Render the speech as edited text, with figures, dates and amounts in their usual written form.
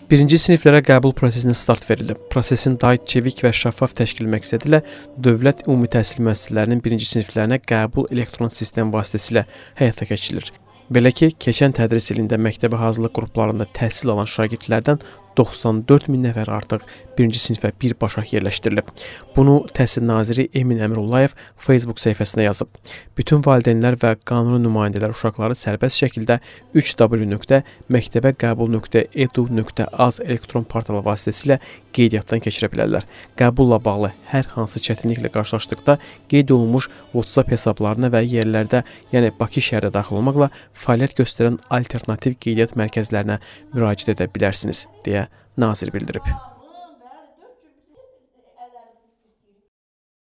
Birinci siniflərə qəbul prosesinə start verilib. Prosesin daha çevik və şəffaf təşkil məqsədilə dövlət ümumi təhsil müəssisələrinin birinci siniflərinə qəbul elektron sistem vasitəsilə həyata keçirilir. Belə ki, keçən tədris ilində məktəbə hazırlıq qruplarında təhsil alan şagirdlərdən 94 min nəfər artıq birinci sinifə birbaşa yerləşdirilib. Bunu Təhsil naziri Emin Əmrullayev Facebook səhifəsində yazıb. Bütün valideynlər və qanuni nümayəndələr uşaqları sərbəst şəkildə www.mektəbəqabul.edu.az elektron portalı vasitəsilə qeydiyyatdan keçirə bilərlər. Qəbulla bağlı hər hansı çətinliklə qarşılaşdıqda qeyd olunmuş WhatsApp hesablarına və yerlərdə, yəni Bakı şəhəri daxil olmaqla fəaliyyət göstərən alternativ qeydiyyat mərkəzlərinə müraciət edə bilərsiniz, deyə nazir bildirib.